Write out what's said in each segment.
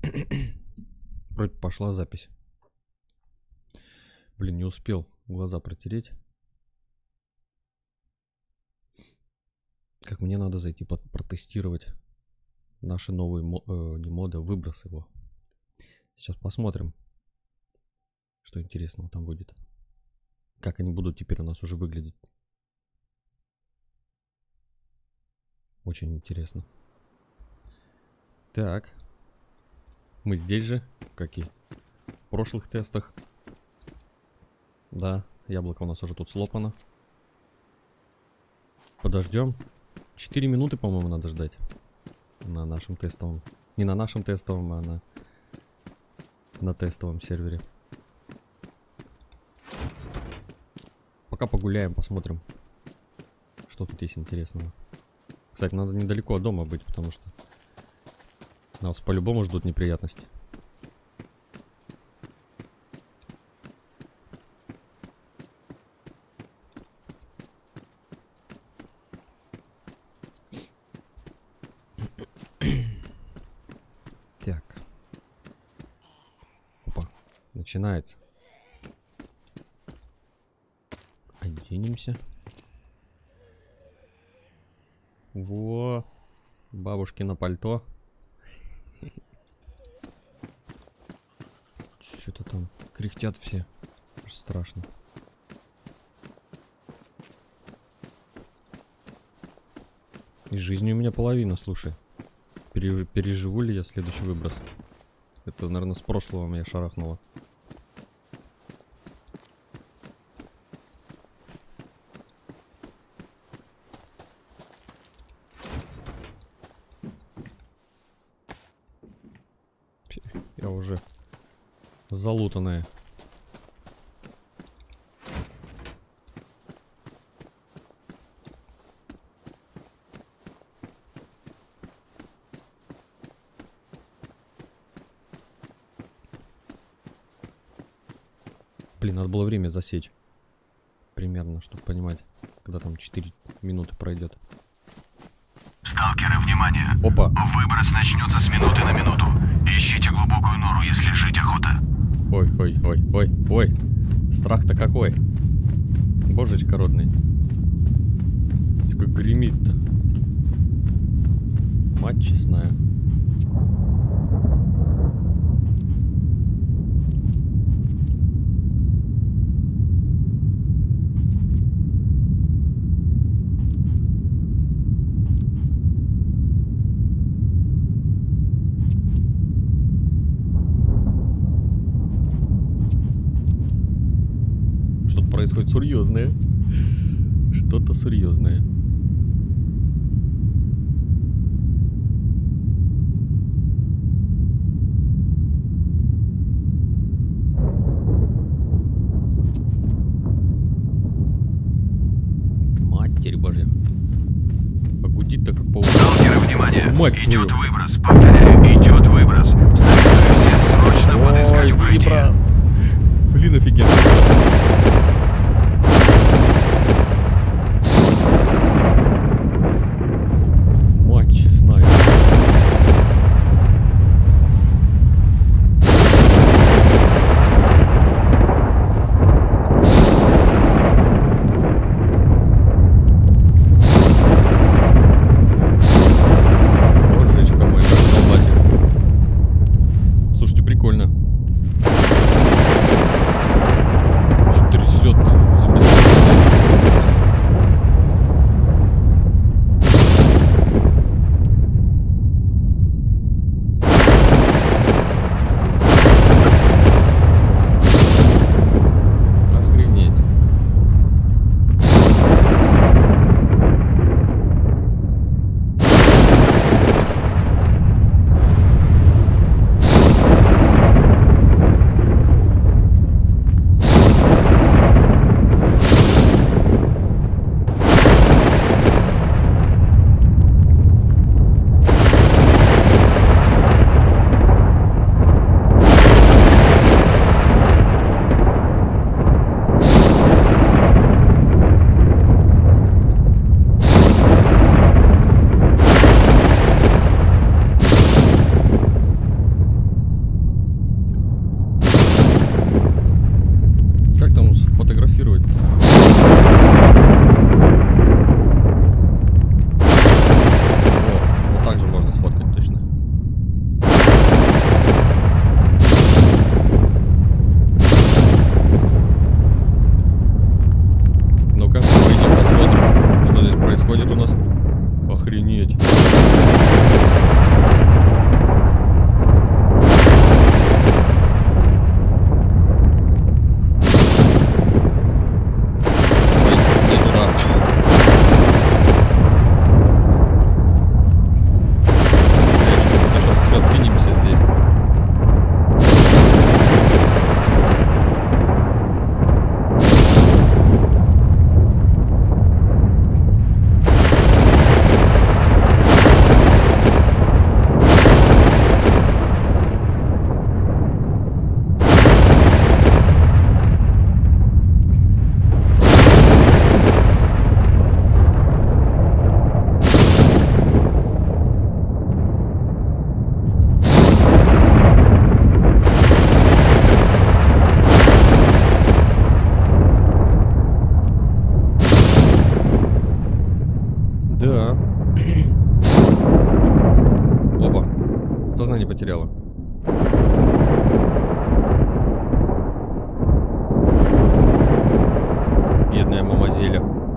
Вроде пошла запись. Блин, не успел глаза протереть. Как мне надо зайти протестировать наши новые не моды, выброс его. Сейчас посмотрим, что интересного там будет. Как они будут теперь у нас уже выглядеть. Очень интересно. Так. Мы здесь же, как и в прошлых тестах. Да, яблоко у нас уже тут слопано. Подождем. 4 минуты, по-моему, надо ждать. На нашем тестовом. Не на нашем тестовом, а на тестовом сервере. Пока погуляем, посмотрим, что тут есть интересного. Кстати, надо недалеко от дома быть, потому что нас по-любому ждут неприятности. Так. Опа, начинается. Оденемся. Во, бабушкино пальто. Что-то там кряхтят все. Аж страшно. И жизни у меня половина, слушай. Переживу ли я следующий выброс? Это, наверное, с прошлого меня шарахнуло. Я уже залутанная. Блин, надо было время засечь. Примерно, чтобы понимать, когда там 4 минуты пройдет. Сталкеры, внимание! Опа! Выброс начнется с минуты на минуту. Ищите глубокую нору, если жить охота. Ой, ой, ой, ой, ой. Страх-то какой. Божечка родный. Как гремит-то. Мать честная. Происходит серьезное. Что-то серьезное. Матерь Божья. Погудит-то как по Сталкеры, внимание! Мать идет твою. выброс. Повторяю, идет выброс. Советую всем срочно подыскать Ой, укрытие. виброс. Блин, офигенно. Прикольно. Что трясет? сознание потеряла. Бедная мамазеля.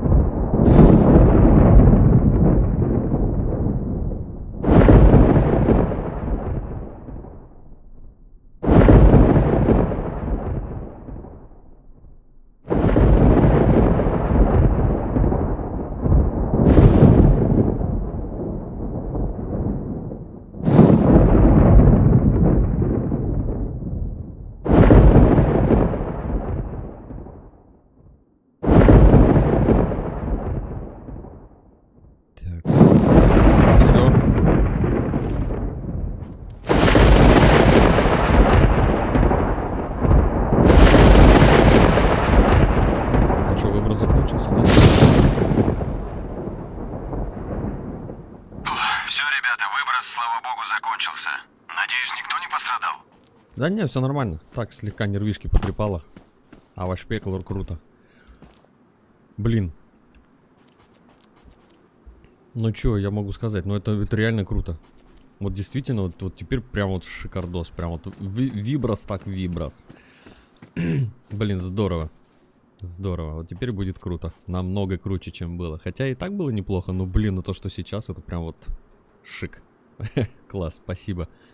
Закончился, нет? Все, ребята, выброс, слава богу, закончился. Надеюсь, никто не пострадал? Да не, все нормально. Так, слегка нервишки потрепало. А ваш пеклор круто. Блин. Ну чё, я могу сказать, ну это реально круто. Вот действительно, вот теперь прям вот шикардос. Прям вот виброс так виброс. Блин, здорово. Здорово, вот теперь будет круто. Намного круче, чем было. Хотя и так было неплохо, но блин, ну то, что сейчас, это прям вот шик. Класс, спасибо.